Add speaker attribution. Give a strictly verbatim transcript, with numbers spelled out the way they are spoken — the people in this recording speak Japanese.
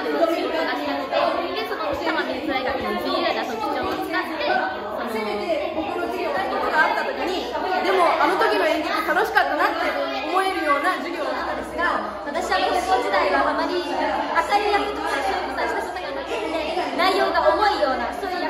Speaker 1: でのシーンを出したくて、でその多摩美術大学の自由な特徴を使って
Speaker 2: せめて僕の授業のことがあった時に、でもあの時の演劇楽しかったなって思えるような授業だったんですが、
Speaker 1: 私は高校時代はあまり明るい役とか勝負させたことがなくて、内容が重いようなそういう